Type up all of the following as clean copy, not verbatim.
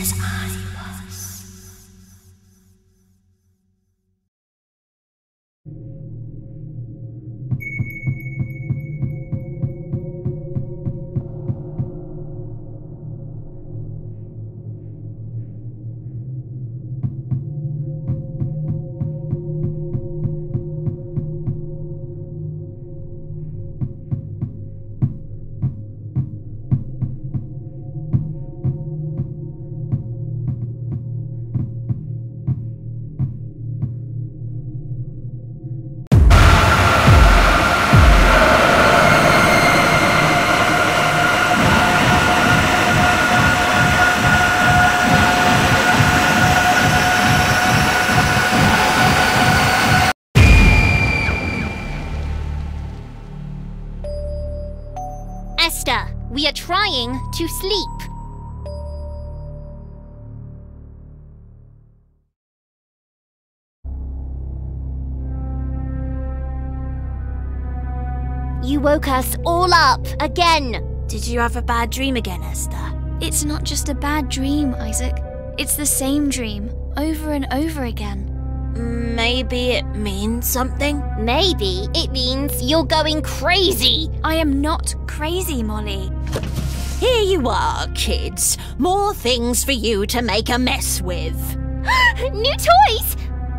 as I was. Esther, we are trying to sleep. You woke us all up again. Did you have a bad dream again, Esther? It's not just a bad dream, Isaac. It's the same dream, over and over again. Maybe it means something? Maybe it means you're going crazy. I am not crazy, Molly. Here you are, kids. More things for you to make a mess with. New toys!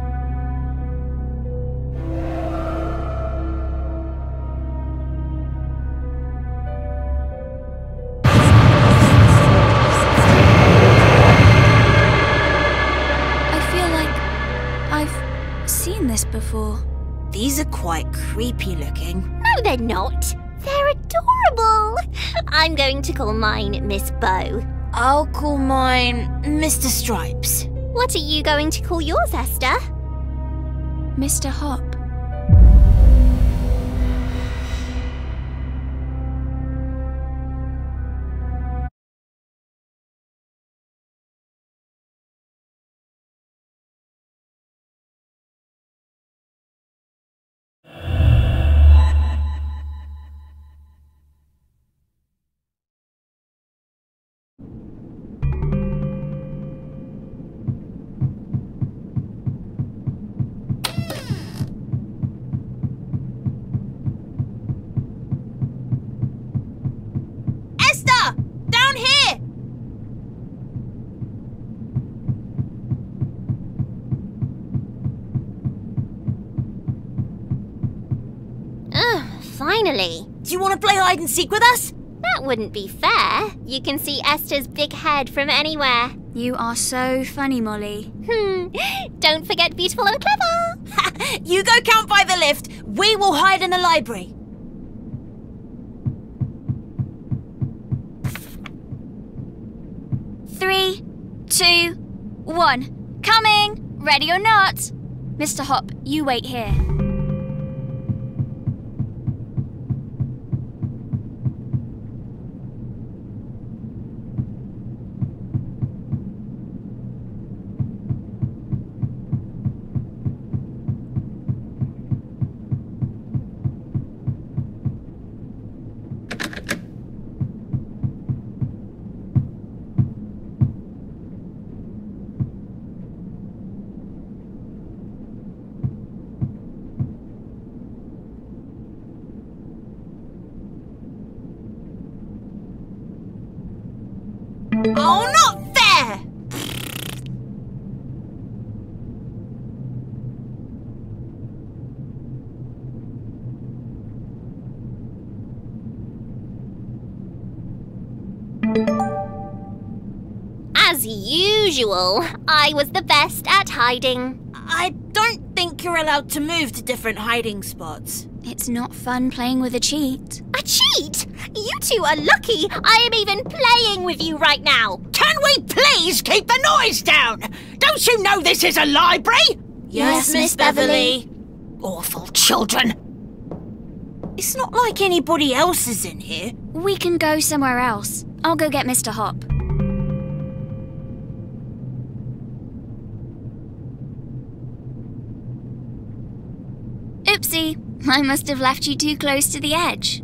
I feel like I've seen this before. These are quite creepy looking. No, they're not. They're adorable. I'm going to call mine Miss Bow. I'll call mine Mr. Stripes. What are you going to call yours, Esther? Mr. Hop. Esther! Down here! Finally. Do you want to play hide and seek with us? That wouldn't be fair. You can see Esther's big head from anywhere. You are so funny, Molly. Don't forget beautiful and clever. You go count by the lift. We will hide in the library. Three, two, one. Coming! Ready or not? Mr. Hop, you wait here. Oh, not fair! As usual, I was the best at hiding. I don't think you're allowed to move to different hiding spots. It's not fun playing with a cheat. A cheat? You two are lucky I am even playing with you right now. Can we please keep the noise down? Don't you know this is a library? Yes, Miss Beverly. Awful children. It's not like anybody else is in here. We can go somewhere else. I'll go get Mr. Hop. Oopsie, I must have left you too close to the edge.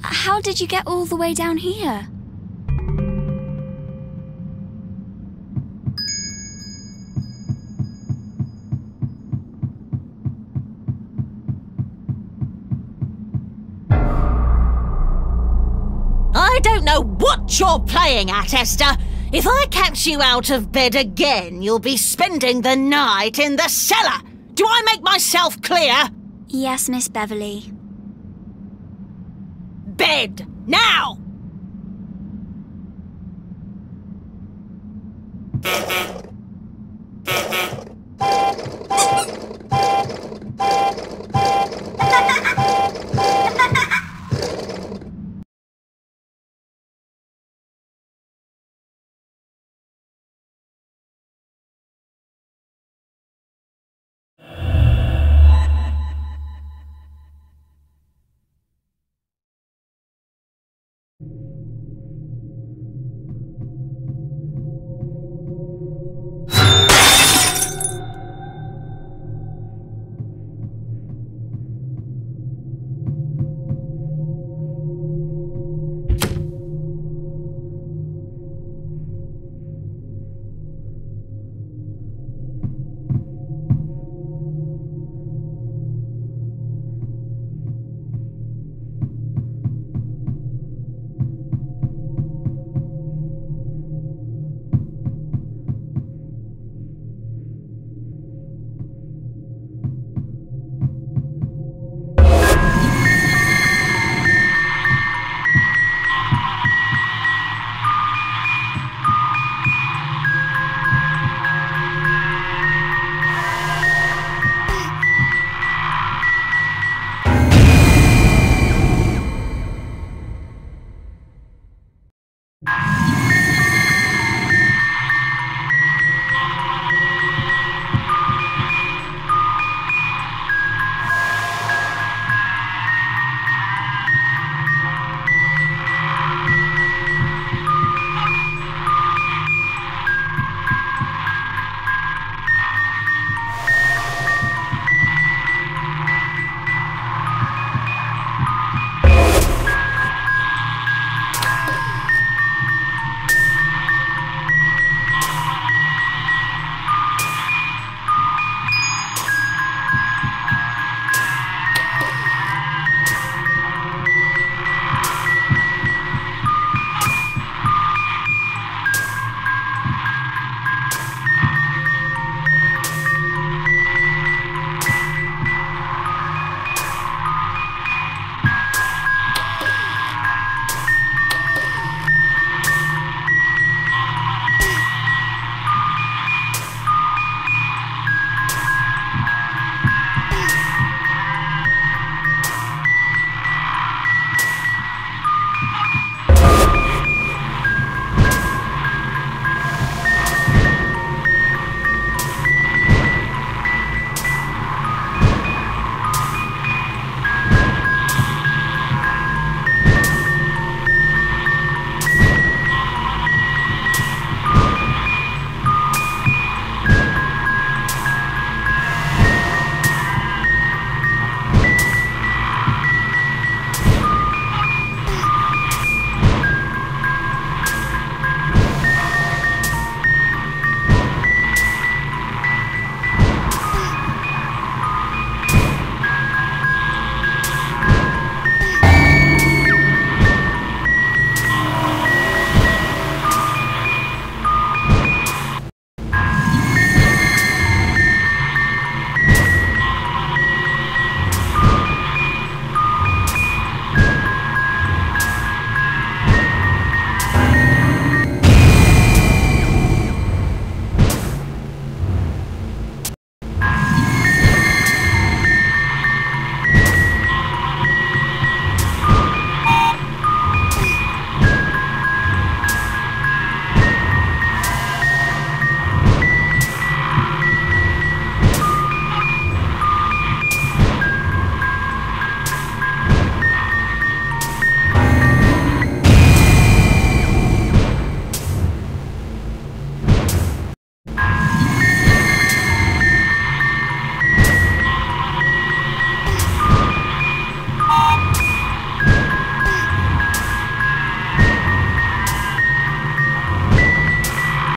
How did you get all the way down here? I don't know what you're playing at, Esther. If I catch you out of bed again, you'll be spending the night in the cellar. Do I make myself clear? Yes, Miss Beverly. Bed, now!